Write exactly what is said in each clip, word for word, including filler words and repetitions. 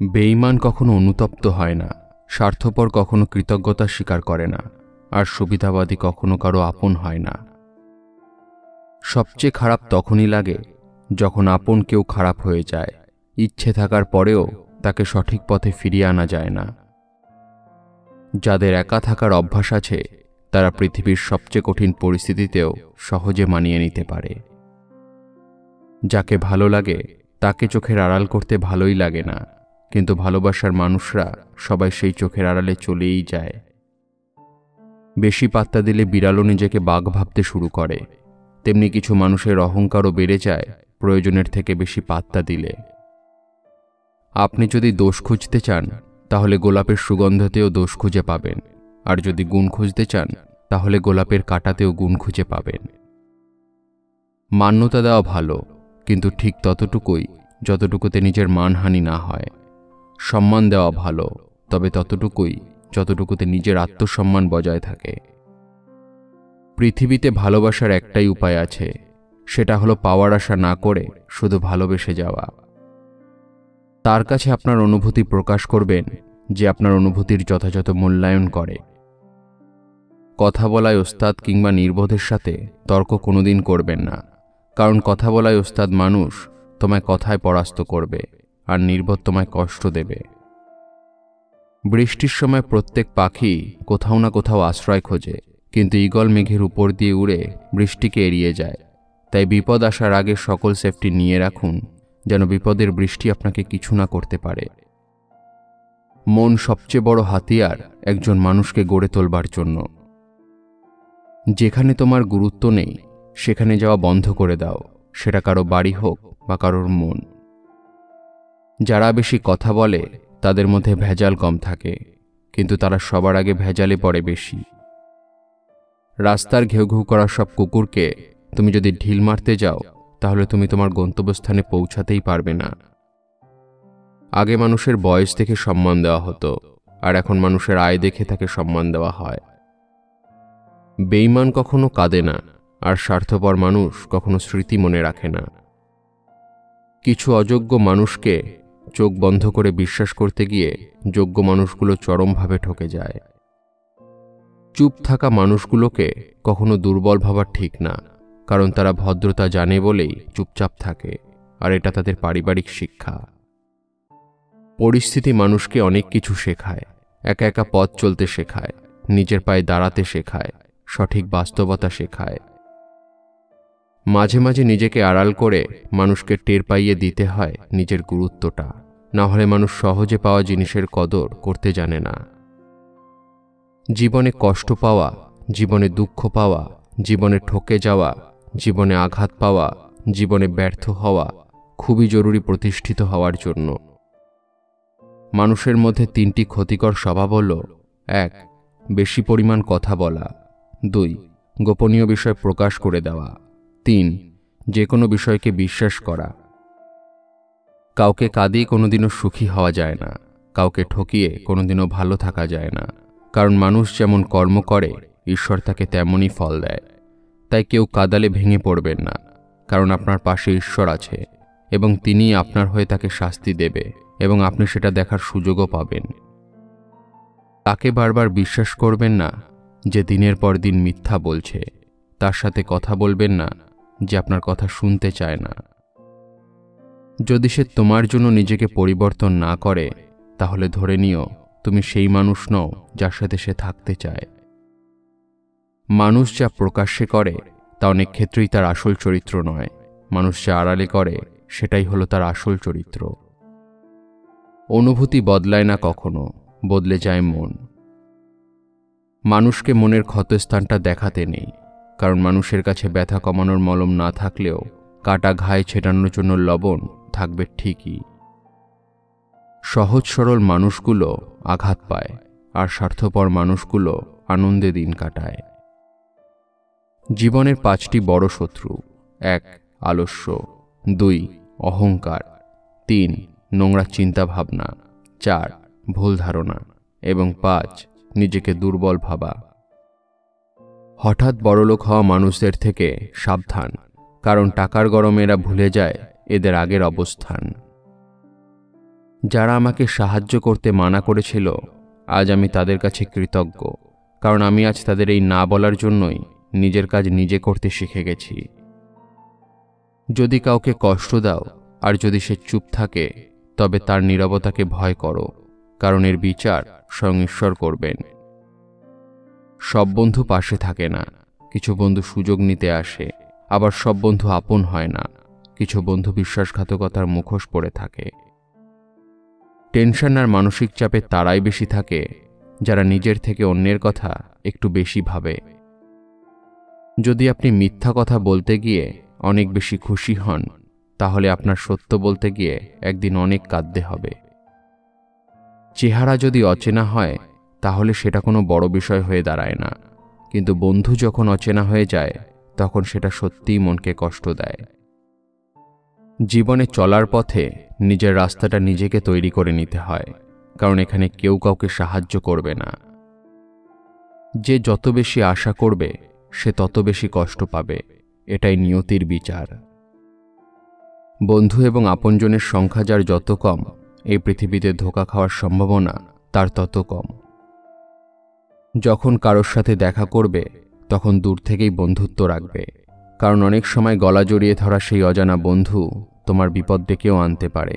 বেঈমান কখনো অনুতপ্ত হয় না, স্বার্থপর কখনো কৃতজ্ঞতা স্বীকার করে না, আর সুবিধাবাদী কখনো কারো আপন হয় না। সবচেয়ে খারাপ তখনই লাগে যখন আপন কেউ খারাপ হয়ে যায়, ইচ্ছে থাকার পরেও তাকে সঠিক পথে ফিরিয়ে আনা যায় না। যাদের একা থাকার অভ্যাস আছে তারা পৃথিবীর সবচেয়ে কঠিন পরিস্থিতিতেও সহজে মানিয়ে নিতে পারে। যাকে ভালো লাগে তাকে চোখের আড়াল করতে ভালোই লাগে না, কিন্তু ভালোবাসার মানুষরা সবাই সেই চোখের আড়ালে চলেই যায়। বেশি পাত্তা দিলে বিড়ালও নিজেকে বাঘ ভাবতে শুরু করে, তেমনি কিছু মানুষের অহংকারও বেড়ে যায় প্রয়োজনের থেকে বেশি পাত্তা দিলে। আপনি যদি দোষ খুঁজতে চান তাহলে গোলাপের সুগন্ধতেও দোষ খুঁজে পাবেন, আর যদি গুণ খুঁজতে চান তাহলে গোলাপের কাঁটাতেও গুণ খুঁজে পাবেন। মান্যতা দেওয়া ভালো, কিন্তু ঠিক ততটুকুই যতটুকুতে নিজের মানহানি না হয়। সম্মান দেওয়া ভালো, তবে ততটুকুই যতটুকুতে নিজের আত্মসম্মান বজায় থাকে। পৃথিবীতে ভালোবাসার একটাই উপায় আছে, সেটা হলো পাওয়ার আশা না করে শুধু ভালোবেসে যাওয়া। তার কাছে আপনার অনুভূতি প্রকাশ করবেন যে আপনার অনুভূতির যথাযথ মূল্যায়ন করে। কথা বলায় ওস্তাদ কিংবা নির্বোধের সাথে তর্ক কোনোদিন করবেন না, কারণ কথা বলায় ওস্তাদ মানুষ তোমায় কথায় পরাস্ত করবে, আর নির্বোধ তোমায় কষ্ট দেবে। বৃষ্টির সময় প্রত্যেক পাখি কোথাও না কোথাও আশ্রয় খোঁজে, কিন্তু ঈগল মেঘের উপর দিয়ে উড়ে বৃষ্টিকে এড়িয়ে যায়। তাই বিপদ আসার আগে সকল সেফটি নিয়ে রাখুন, যেন বিপদের বৃষ্টি আপনাকে কিছু না করতে পারে। মন সবচেয়ে বড় হাতিয়ার একজন মানুষকে গড়ে তোলবার জন্য। যেখানে তোমার গুরুত্ব নেই সেখানে যাওয়া বন্ধ করে দাও, সেটা কারো বাড়ি হোক বা কারোর মন। যারা বেশি কথা বলে তাদের মধ্যে ভেজাল কম থাকে, কিন্তু তারা সবার আগে ভেজালে পড়ে বেশি। রাস্তার ঘেউ ঘেউ করা সব কুকুরকে তুমি যদি ঢিল মারতে যাও তাহলে তুমি তোমার গন্তব্যস্থানে পৌঁছাতেই পারবে না। আগে মানুষের বয়স দেখে সম্মান দেওয়া হতো, আর এখন মানুষের আয় দেখে তাকে সম্মান দেওয়া হয়। বেঈমান কখনো কাঁদে না, আর স্বার্থপর মানুষ কখনো স্মৃতি মনে রাখে না। কিছু অযোগ্য মানুষকে চোখ বন্ধ করে বিশ্বাস করতে গিয়ে যোগ্য মানুষগুলো চরমভাবে ঠকে যায়। চুপ থাকা মানুষগুলোকে কখনো দুর্বল ভাবা ঠিক না, কারণ তারা ভদ্রতা জানে বলেই চুপচাপ থাকে, আর এটা তাদের পারিবারিক শিক্ষা। পরিস্থিতি মানুষকে অনেক কিছু শেখায়। একা একা পথ চলতে শেখায়, নিজের পায়ে দাঁড়াতে শেখায়, সঠিক বাস্তবতা শেখায়। মাঝে মাঝে নিজেকে আড়াল করে মানুষকে টের পাইয়ে দিতে হয় নিজের গুরুত্বটা, না হলে মানুষ সহজে পাওয়া জিনিসের কদর করতে জানে না। জীবনে কষ্ট পাওয়া, জীবনে দুঃখ পাওয়া, জীবনে ঠকে যাওয়া, জীবনে আঘাত পাওয়া, জীবনে ব্যর্থ হওয়া খুবই জরুরি প্রতিষ্ঠিত হওয়ার জন্য। মানুষের মধ্যে তিনটি ক্ষতিকর স্বভাব হল: এক, বেশি পরিমাণ কথা বলা; দুই, গোপনীয় বিষয় প্রকাশ করে দেওয়া; তিন, যে কোনো বিষয়কে বিশ্বাস করা। কাউকে কাঁদিয়ে কোনোদিনও সুখী হওয়া যায় না, কাউকে ঠকিয়ে কোনোদিনও ভালো থাকা যায় না, কারণ মানুষ যেমন কর্ম করে ঈশ্বর তাকে তেমনই ফল দেয়। তাই কেউ কাঁদালে ভেঙে পড়বেন না, কারণ আপনার পাশে ঈশ্বর আছে এবং তিনি আপনার হয়ে তাকে শাস্তি দেবে, এবং আপনি সেটা দেখার সুযোগও পাবেন। তাকে বারবার বিশ্বাস করবেন না যে দিনের পর দিন মিথ্যা বলছে, তার সাথে কথা বলবেন না যে আপনার কথা শুনতে চায় না। যদি সে তোমার জন্য নিজেকে পরিবর্তন না করে তাহলে ধরে নিও তুমি সেই মানুষ নও যার সাথে সে থাকতে চায়। মানুষ যা প্রকাশ্যে করে তা অনেক ক্ষেত্রেই তার আসল চরিত্র নয়, মানুষ যা আড়ালে করে সেটাই হলো তার আসল চরিত্র। অনুভূতি বদলায় না কখনো, বদলে যায় মন। মানুষকে মনের ক্ষতস্থানটা দেখাতে নেই, কারণ মানুষের কাছে ব্যথা কমানোর মলম না থাকলেও কাটা ঘায়ে ছেটানোর জন্য লবণ থাকবে ঠিকই। সহজ সরল মানুষগুলো আঘাত পায়, আর স্বার্থপর মানুষগুলো আনন্দে দিন কাটায়। জীবনের পাঁচটি বড় শত্রু: এক, আলস্য; দুই, অহংকার; তিন, নোংরা চিন্তা ভাবনা; চার, ভুল ধারণা; এবং পাঁচ, নিজেকে দুর্বল ভাবা। হঠাৎ বড়লোক হওয়া মানুষদের থেকে সাবধান, কারণ টাকার গরমে এরা ভুলে যায় এদের আগের অবস্থান। যারা আমাকে সাহায্য করতে মানা করেছিল, আজ আমি তাদের কাছে কৃতজ্ঞ, কারণ আমি আজ তাদের এই না বলার জন্যই নিজের কাজ নিজে করতে শিখে গেছি। যদি কাউকে কষ্ট দাও আর যদি সে চুপ থাকে, তবে তার নীরবতাকে ভয় করো, কারণ এর বিচার স্বয়ং ঈশ্বর করবেন। সব বন্ধু পাশে থাকে না, কিছু বন্ধু সুযোগ নিতে আসে, আবার সব বন্ধু আপন হয় না, কিছু বন্ধু বিশ্বাসঘাতকতার মুখোশ পরে থাকে। টেনশন আর মানসিক চাপে তারাই বেশি থাকে যারা নিজের থেকে অন্যের কথা একটু বেশি ভাবে। যদি আপনি মিথ্যা কথা বলতে গিয়ে অনেক বেশি খুশি হন, তাহলে আপনার সত্য বলতে গিয়ে একদিন অনেক কাঁদতে হবে। চেহারা যদি অচেনা হয়, তাহলে সেটা কোনো বড় বিষয় হয়ে দাঁড়ায় না, কিন্তু বন্ধু যখন অচেনা হয়ে যায়, তখন সেটা সত্যিই মনকে কষ্ট দেয়। জীবনে চলার পথে নিজের রাস্তাটা নিজেকে তৈরি করে নিতে হয়, কারণ এখানে কেউ কাউকে সাহায্য করবে না। যে যত বেশি আশা করবে, সে তত বেশি কষ্ট পাবে, এটাই নিয়তির বিচার। বন্ধু এবং আপনজনের সংখ্যা যার যত কম, এই পৃথিবীতে ধোঁকা খাওয়ার সম্ভাবনা তার তত কম। যখন কারোর সাথে দেখা করবে, তখন দূর থেকেই বন্ধুত্ব রাখবে, কারণ অনেক সময় গলা জড়িয়ে ধরা সেই অজানা বন্ধু তোমার বিপদ ডেকেও আনতে পারে।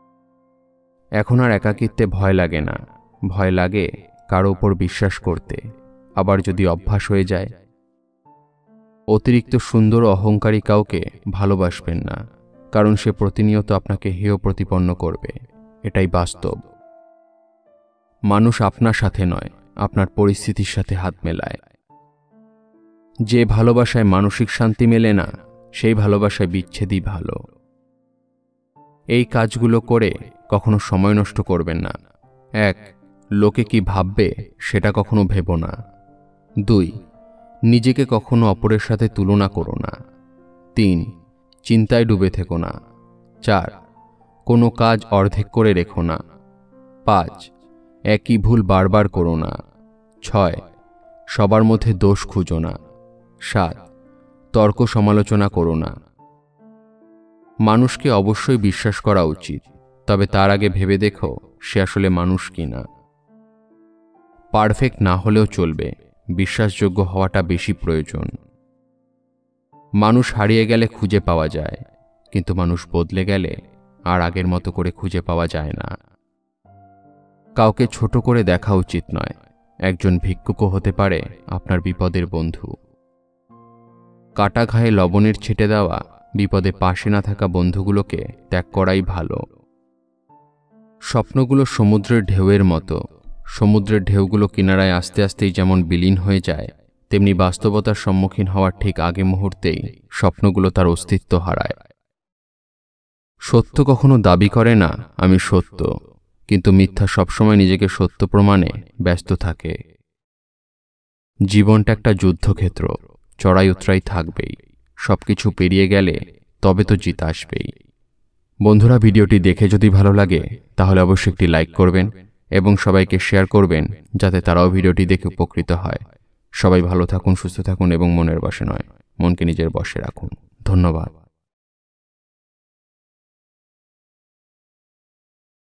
এখন আর একাকিত্বে ভয় লাগে না, ভয় লাগে কারো উপর বিশ্বাস করতে, আবার যদি অভ্যাস হয়ে যায়। অতিরিক্ত সুন্দর ও অহংকারী কাউকে ভালোবাসবেন না, কারণ সে প্রতিনিয়ত আপনাকে হেয় প্রতিপন্ন করবে, এটাই বাস্তব। মানুষ আপনার সাথে নয়, আপনার পরিস্থিতির সাথে হাত মেলায়। যে ভালোবাসায় মানসিক শান্তি মেলে না, সেই ভালোবাসায় বিচ্ছেদই ভালো। এই কাজগুলো করে কখনো সময় নষ্ট করবেন না। এক, লোকে কি ভাববে সেটা কখনো ভেবো না। দুই, নিজেকে কখনো অপরের সাথে তুলনা করো না। তিন, চিন্তায় ডুবে থেকো না। চার, কোনো কাজ অর্ধেক করে রেখো না। পাঁচ, একই ভুল বারবার করো না। ছয়, সবার মধ্যে দোষ খুঁজো না। সাত, তর্ক সমালোচনা করো না। মানুষকে অবশ্যই বিশ্বাস করা উচিত, তবে তার আগে ভেবে দেখো সে আসলে মানুষ কিনা। পারফেক্ট না হলেও চলবে, বিশ্বাসযোগ্য হওয়াটা বেশি প্রয়োজন। মানুষ হারিয়ে গেলে খুঁজে পাওয়া যায়, কিন্তু মানুষ বদলে গেলে আর আগের মতো করে খুঁজে পাওয়া যায় না। কাউকে ছোট করে দেখা উচিত নয়, একজন ভিক্ষুকও হতে পারে আপনার বিপদের বন্ধু। কাটা ঘায়ে লবণের ছিটে দেওয়া, বিপদে পাশে না থাকা বন্ধুগুলোকে ত্যাগ করাই ভালো। স্বপ্নগুলো সমুদ্রের ঢেউয়ের মতো, সমুদ্রের ঢেউগুলো কিনারায় আস্তে আস্তেই যেমন বিলীন হয়ে যায়, তেমনি বাস্তবতার সম্মুখীন হওয়ার ঠিক আগে মুহূর্তেই স্বপ্নগুলো তার অস্তিত্ব হারায়। সত্য কখনো দাবি করে না আমি সত্য, কিন্তু মিথ্যা সবসময় নিজেকে সত্য প্রমাণে ব্যস্ত থাকে। জীবনটা একটা যুদ্ধক্ষেত্র, চড়াই উতরাই থাকবেই, সবকিছু পেরিয়ে গেলে তবে তো জিত আসবেই। বন্ধুরা, ভিডিওটি দেখে যদি ভালো লাগে তাহলে অবশ্যই একটি লাইক করবেন এবং সবাইকে শেয়ার করবেন, যাতে তারাও ভিডিওটি দেখে উপকৃত হয়। সবাই ভালো থাকুন, সুস্থ থাকুন এবং মনের বশে নয়, মনকে নিজের বশে রাখুন। ধন্যবাদ।